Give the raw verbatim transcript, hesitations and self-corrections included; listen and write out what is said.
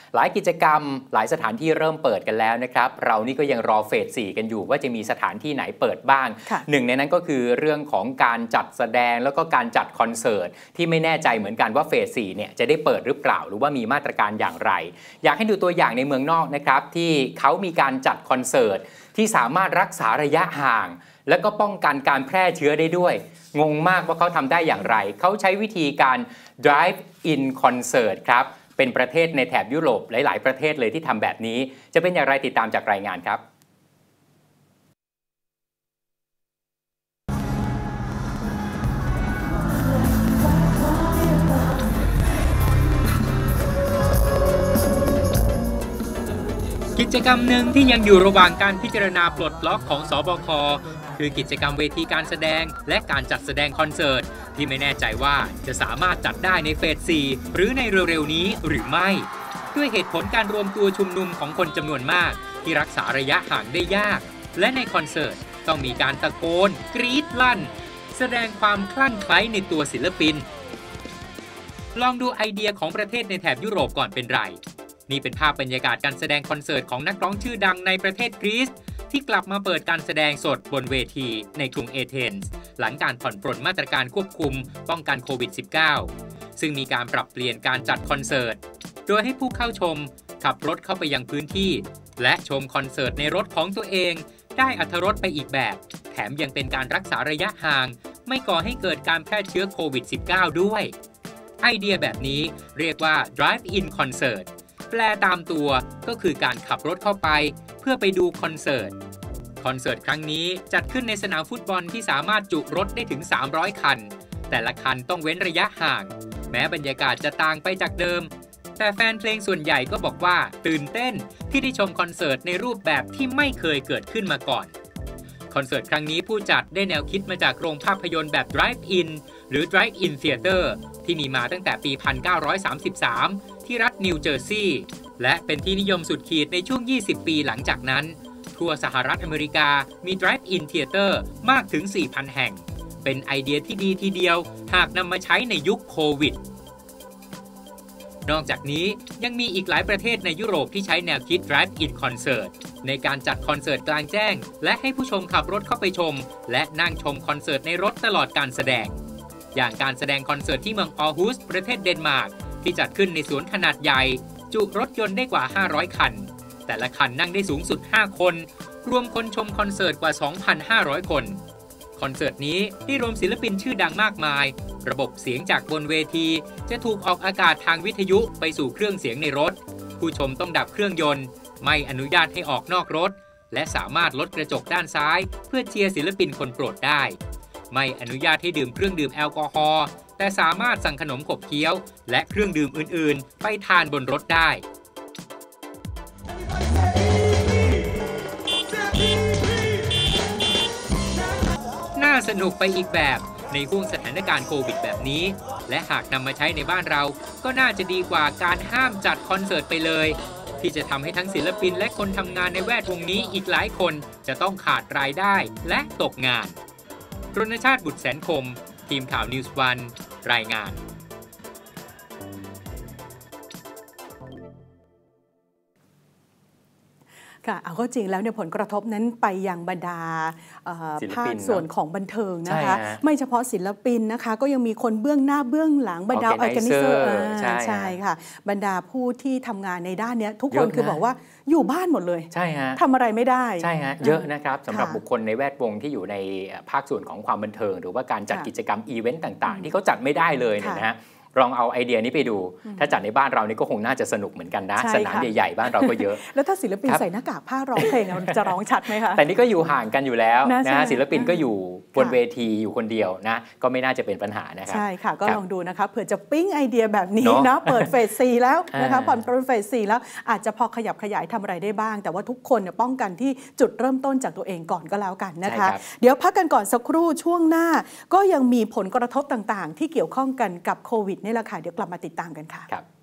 หลายกิจกรรมหลายสถานที่เริ่มเปิดกันแล้วนะครับเรานี่ก็ยังรอเฟสสี่กันอยู่ว่าจะมีสถานที่ไหนเปิดบ้างหนึ่งในนั้นก็คือเรื่องของการจัดแสดงแล้วก็การจัดคอนเสิร์ตที่ไม่แน่ใจเหมือนกันว่าเฟสสี่เนี่ยจะได้เปิดหรือเปล่าหรือว่ามีมาตรการอย่างไรอยากให้ดูตัวอย่างในเมืองนอกนะครับที่เขามีการจัดคอนเสิร์ตที่สามารถรักษาระยะห่างและก็ป้องกันการแพร่เชื้อได้ด้วยงงมากว่าเขาทำได้อย่างไรเขาใช้วิธีการ drive in concert ครับเป็นประเทศในแถบยุโรปหลายๆประเทศเลยที่ทำแบบนี้จะเป็นอย่างไรติดตามจากรายงานครับกิจกรรมหนึ่งที่ยังอยู่ระหว่างการพิจารณาปลดล็อกของสบคคือกิจกรรมเวทีการแสดงและการจัดแสดงคอนเสิร์ตที่ไม่แน่ใจว่าจะสามารถจัดได้ในเฟสสี่หรือในเร็วๆนี้หรือไม่ด้วยเหตุผลการรวมตัวชุมนุมของคนจำนวนมากที่รักษาระยะห่างได้ยากและในคอนเสิร์ตต้องมีการตะโกนกรี๊ดลั่นแสดงความคลั่งไคล้ในตัวศิลปินลองดูไอเดียของประเทศในแถบยุโรปก่อนเป็นไรนี่เป็นภาพบรรยากาศการแสดงคอนเสิร์ตของนักร้องชื่อดังในประเทศกรีซที่กลับมาเปิดการแสดงสดบนเวทีในกรุงเอเธนส์หลังการผ่อนปรนมาตรการควบคุมป้องกันโควิด สิบเก้า ซึ่งมีการปรับเปลี่ยนการจัดคอนเสิร์ตโดยให้ผู้เข้าชมขับรถเข้าไปยังพื้นที่และชมคอนเสิร์ตในรถของตัวเองได้อรรถรสไปอีกแบบแถมยังเป็นการรักษาระยะห่างไม่ก่อให้เกิดการแพร่เชื้อโควิด สิบเก้า ด้วยไอเดียแบบนี้เรียกว่า drive in concertแปลตามตัวก็คือการขับรถเข้าไปเพื่อไปดูคอนเสิร์ตคอนเสิร์ตครั้งนี้จัดขึ้นในสนามฟุตบอลที่สามารถจุรถได้ถึงสามร้อยคันแต่ละคันต้องเว้นระยะห่างแม้บรรยากาศจะต่างไปจากเดิมแต่แฟนเพลงส่วนใหญ่ก็บอกว่าตื่นเต้นที่ได้ชมคอนเสิร์ตในรูปแบบที่ไม่เคยเกิดขึ้นมาก่อนคอนเสิร์ตครั้งนี้ผู้จัดได้แนวคิดมาจากโรงภาพยนตร์แบบ drive in หรือ drive in theater ที่มีมาตั้งแต่ปี หนึ่งพันเก้าร้อยสามสิบสาม ที่รัฐนิวเจอร์ซีย์และเป็นที่นิยมสุดขีดในช่วง ยี่สิบ ปีหลังจากนั้นทั่วสหรัฐอเมริกามี drive in theater มากถึง สี่พัน แห่งเป็นไอเดียที่ดีทีเดียวหากนำมาใช้ในยุคโควิดนอกจากนี้ยังมีอีกหลายประเทศในยุโรปที่ใช้แนวคิด drive in concert ในการจัดคอนเสิร์ตกลางแจ้งและให้ผู้ชมขับรถเข้าไปชมและนั่งชมคอนเสิร์ตในรถตลอดการแสดงอย่างการแสดงคอนเสิร์ตที่เมืองออฮูสประเทศเดนมาร์กที่จัดขึ้นในสวนขนาดใหญ่จุรถยนต์ได้กว่าห้าร้อยคันแต่ละคันนั่งได้สูงสุดห้าคนรวมคนชมคอนเสิร์ตกว่า สองพันห้าร้อย คนคอนเสิร์ตนี้ที่รวมศิลปินชื่อดังมากมายระบบเสียงจากบนเวทีจะถูกออกอากาศทางวิทยุไปสู่เครื่องเสียงในรถผู้ชมต้องดับเครื่องยนต์ไม่อนุญาตให้ออกนอกรถและสามารถลดกระจกด้านซ้ายเพื่อเชียร์ศิลปินคนโปรดได้ไม่อนุญาตให้ดื่มเครื่องดื่มแอลกอฮอล์แต่สามารถสั่งขนมขบเคี้ยวและเครื่องดื่มอื่นๆไปทานบนรถได้น่าสนุกไปอีกแบบในห่วงสถานการณ์โควิดแบบนี้และหากนำมาใช้ในบ้านเราก็น่าจะดีกว่าการห้ามจัดคอนเสิร์ตไปเลยที่จะทำให้ทั้งศิลปินและคนทำงานในแวดวงนี้อีกหลายคนจะต้องขาดรายได้และตกงานรณชาติบุตรแสนคมทีมข่าว นิวส์ วัน รายงานค่ะเอาก็จริงแล้วเนี่ยผลกระทบนั้นไปยังบรรดาภาคส่วนของบันเทิงนะคะไม่เฉพาะศิลปินนะคะก็ยังมีคนเบื้องหน้าเบื้องหลังบรรดาออร์แกไนเซอร์ใช่ค่ะบรรดาผู้ที่ทำงานในด้านนี้ทุกคนคือบอกว่าอยู่บ้านหมดเลยใช่ฮะทำอะไรไม่ได้ใช่ฮะเยอะนะครับสำหรับบุคคลในแวดวงที่อยู่ในภาคส่วนของความบันเทิงหรือว่าการจัดกิจกรรมอีเวนต์ต่างๆที่เขาจัดไม่ได้เลยเนี่ยนะฮะลองเอาไอเดียนี้ไปดูถ้าจัดในบ้านเรานี่ก็คงน่าจะสนุกเหมือนกันนะสนามใหญ่ๆบ้านเราก็เยอะแล้วถ้าศิลปินใส่หน้ากากผ้าร้องเพลงจะร้องชัดไหมคะแต่นี่ก็อยู่ห่างกันอยู่แล้วนะศิลปินก็อยู่บนเวทีอยู่คนเดียวนะก็ไม่น่าจะเป็นปัญหานะครับใช่ค่ะก็ลองดูนะคะเผื่อจะปิ๊งไอเดียแบบนี้นะเปิดเฟสสี่แล้วนะคะผ่อนปรนเฟสสี่แล้วอาจจะพอขยับขยายทำอะไรได้บ้างแต่ว่าทุกคนเนี่ยป้องกันที่จุดเริ่มต้นจากตัวเองก่อนก็แล้วกันนะคะเดี๋ยวพักกันก่อนสักครู่ช่วงหน้าก็ยังมีผลกระทบต่างๆที่เกี่ยวข้องกันกับโควิดนี่แหละค่ะเดี๋ยวกลับมาติดตามกันค่ะ